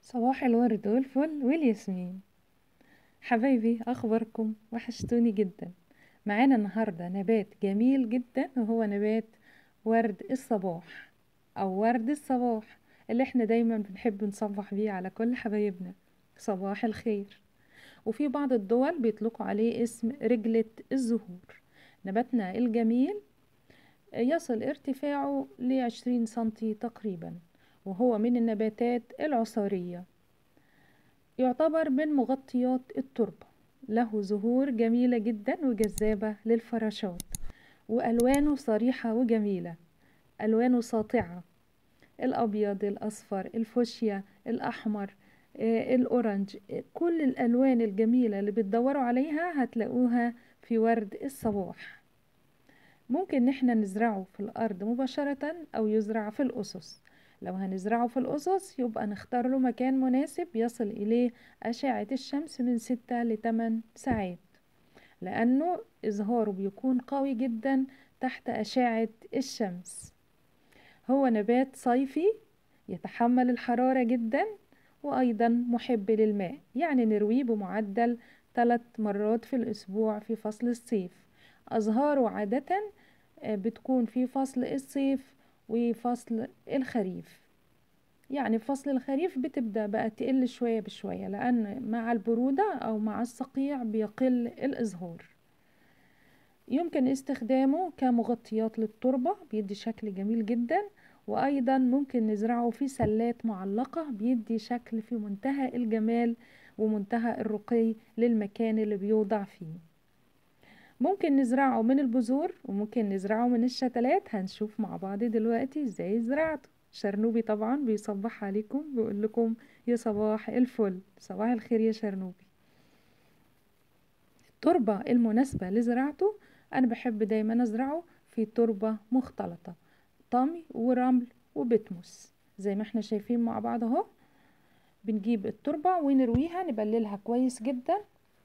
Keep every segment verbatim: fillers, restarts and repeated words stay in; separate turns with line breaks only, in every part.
صباح الورد والفل والياسمين. حبايبي، اخباركم؟ وحشتوني جدا. معانا النهارده نبات جميل جدا، وهو نبات ورد الصباح او ورد الصباح اللي احنا دايما بنحب نصبح بيه على كل حبايبنا. صباح الخير. وفي بعض الدول بيطلقوا عليه اسم رجلة الزهور. نباتنا الجميل يصل ارتفاعه لعشرين سنتي تقريبا، وهو من النباتات العصارية. يعتبر من مغطيات التربة. له زهور جميلة جدا وجذابة للفراشات، وألوانه صريحة وجميلة. ألوانه ساطعة: الأبيض، الأصفر، الفوشيا، الأحمر، آه، الأورنج. آه، كل الألوان الجميلة اللي بتدوروا عليها هتلاقوها في ورد الصباح. ممكن نحنا نزرعه في الأرض مباشرة أو يزرع في الأسس. لو هنزرعه في الأسس يبقى نختار له مكان مناسب يصل إليه أشعة الشمس من ستة لتمن ساعات، لأنه إزهاره بيكون قوي جدا تحت أشعة الشمس. هو نبات صيفي يتحمل الحرارة جدا، وأيضا محب للماء، يعني نرويه بمعدل ثلاث مرات في الأسبوع في فصل الصيف. أزهاره عادة آه، بتكون في فصل الصيف وفصل الخريف. يعني في فصل الخريف بتبدأ بقى تقل شوية بشوية، لأن مع البرودة أو مع الصقيع بيقل الإزهار. يمكن استخدامه كمغطيات للتربة، بيدي شكل جميل جدا. وأيضا ممكن نزرعه في سلات معلقة، بيدي شكل في منتهى الجمال ومنتهى الرقي للمكان اللي بيوضع فيه. ممكن نزرعه من البذور وممكن نزرعه من الشتلات. هنشوف مع بعض دلوقتي ازاي زرعته. شرنوبي طبعا بيصبح عليكم، بيقول لكم يا صباح الفل، صباح الخير يا شرنوبي. التربة المناسبة لزراعته، أنا بحب دايما أزرعه في تربة مختلطة: طمي ورمل وبتموس، زي ما احنا شايفين مع بعض اهو. بنجيب التربة ونرويها، نبللها كويس جدا،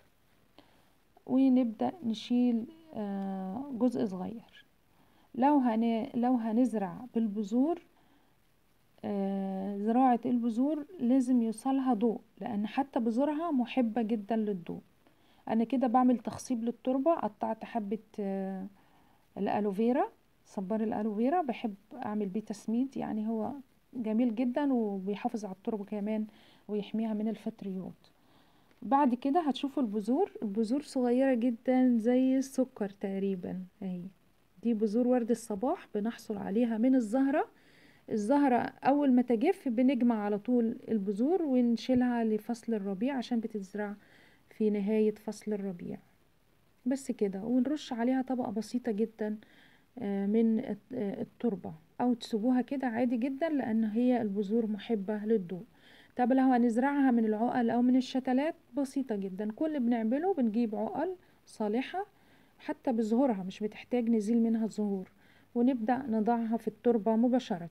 ونبدأ نشيل آه، جزء صغير. لو هن... لو هنزرع بالبذور، آه، زراعة البذور لازم يوصلها ضوء، لأن حتى بذورها محبة جدا للضوء. أنا كده بعمل تخصيب للتربة. قطعت حبة آه، الألوفيرا، صبار الألوفيرا، بحب أعمل بيه تسميد، يعني هو جميل جدا وبيحافظ على التربة كمان ويحميها من الفطريات. بعد كده هتشوفوا البذور. البذور صغيرة جدا زي السكر تقريبا اهي. دي بذور ورد الصباح، بنحصل عليها من الزهرة. الزهرة أول ما تجف بنجمع على طول البذور ونشيلها لفصل الربيع، عشان بتتزرع في نهاية فصل الربيع. بس كده، ونرش عليها طبقة بسيطة جدا آه، من الت- آه، التربة، أو تسيبوها كده عادي جدا، لأن هي البذور محبة للضوء. طب لو هنزرعها من العقل أو من الشتلات، بسيطة جدا. كل اللي بنعمله بنجيب عقل صالحة حتى بزهورها، مش بتحتاج نزيل منها الزهور، ونبدأ نضعها في التربة مباشرة.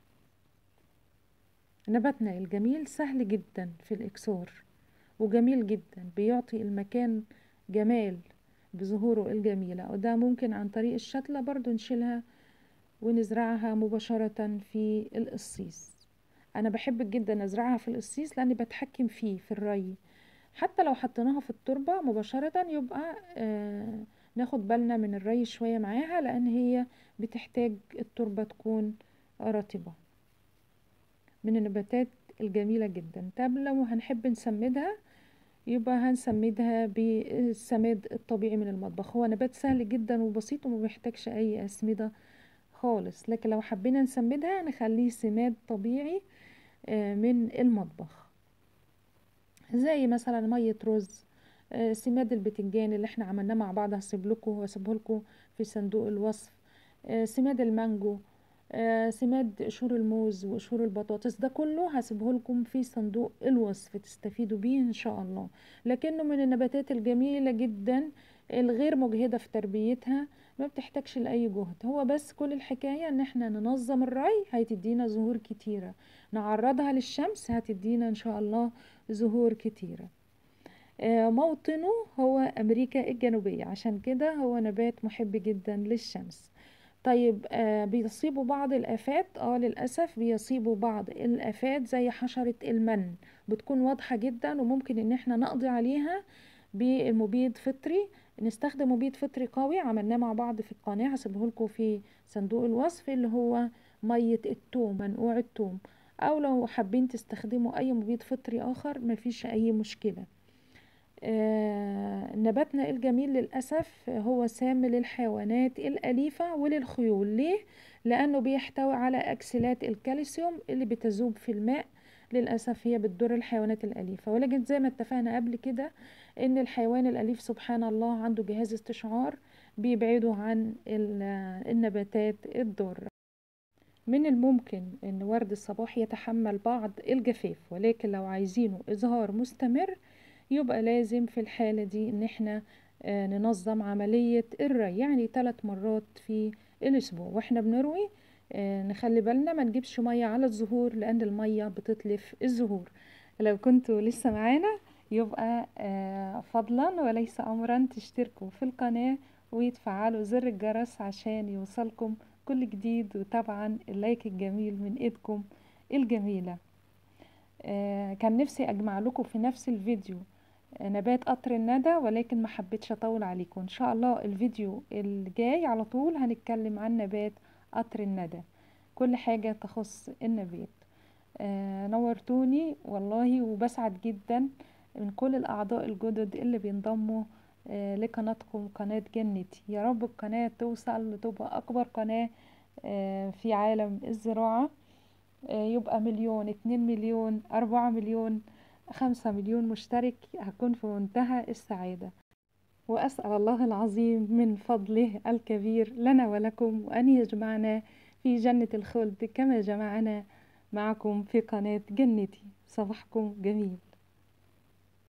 نباتنا الجميل سهل جدا في الإكسار، وجميل جدا، بيعطي المكان جمال بظهوره الجميلة. وده ممكن عن طريق الشتلة برضو نشيلها ونزرعها مباشرة في القصيص. أنا بحب جدا أزرعها في القصيص لأني بتحكم فيه في الري. حتى لو حطيناها في التربة مباشرة يبقى آه ناخد بالنا من الري شوية معاها، لأن هي بتحتاج التربة تكون رطبة. من النباتات الجميلة جدا. طب لو هنحب نسمدها، يبقى هنسمدها بالسماد الطبيعي من المطبخ. هو نبات سهل جدا وبسيط وما بيحتاجش أي أسمدة خالص، لكن لو حبينا نسمدها نخليه سماد طبيعي آه، من المطبخ، زي مثلا مية رز، آه، سماد البتنجان اللي احنا عملناه مع بعض. هسيب لكم واسيبه لكم في صندوق الوصف. آه، سماد المانجو، آه، سماد قشور الموز وقشور البطاطس، ده كله هسيبه لكم في صندوق الوصف تستفيدوا بيه ان شاء الله. لكنه من النباتات الجميلة جدا، الغير مجهدة في تربيتها، ما بتحتاجش لأي جهد. هو بس كل الحكاية ان احنا ننظم الري، هتدينا زهور كتيرة. نعرضها للشمس هتدينا ان شاء الله زهور كتيرة. آه، موطنه هو أمريكا الجنوبية، عشان كده هو نبات محب جدا للشمس. طيب آه بيصيبوا بعض الآفات، اه للأسف بيصيبوا بعض الآفات زي حشرة المن، بتكون واضحة جدا وممكن ان احنا نقضي عليها بالمبيد فطري. نستخدم مبيد فطري قوي عملناه مع بعض في القناة، هسيبه لكم في صندوق الوصف، اللي هو مية التوم، منقوع التوم، او لو حابين تستخدموا اي مبيد فطري اخر مفيش اي مشكلة. آه نباتنا الجميل للأسف هو سام للحيوانات الأليفة وللخيول. ليه؟ لأنه بيحتوي على أكسلات الكالسيوم اللي بتذوب في الماء، للأسف هي بتضر الحيوانات الأليفة. ولكن زي ما اتفقنا قبل كده إن الحيوان الأليف سبحان الله عنده جهاز استشعار بيبعده عن النباتات الضارة. من الممكن ان ورد الصباح يتحمل بعض الجفاف، ولكن لو عايزينه إزهار مستمر يبقى لازم في الحالة دي ان احنا آه، ننظم عملية الري، يعني ثلاث مرات في الاسبوع واحنا بنروي. آه، نخلي بالنا ما نجيبش مية على الزهور لان المية بتتلف الزهور. لو كنتوا لسه معانا يبقى آه، فضلا وليس امرا تشتركوا في القناة وتفعلوا زر الجرس عشان يوصلكم كل جديد، وطبعا اللايك الجميل من ايدكم الجميلة. آه، كان نفسي اجمع لكم في نفس الفيديو نبات قطر الندى، ولكن ما حبيتش اطول عليكم. ان شاء الله الفيديو الجاي على طول هنتكلم عن نبات قطر الندى، كل حاجة تخص النبات. آه نورتوني والله، وبسعد جدا من كل الاعضاء الجدد اللي بينضموا آه لقناتكم قناة جنتي. يا رب القناة توصل لتبقى اكبر قناة آه في عالم الزراعة، آه، يبقى مليون، اتنين مليون، اربعة مليون، خمسة مليون مشترك، هكون في منتهى السعادة. وأسأل الله العظيم من فضله الكبير لنا ولكم وأن يجمعنا في جنة الخلد كما جمعنا معكم في قناة جنتي. صباحكم جميل.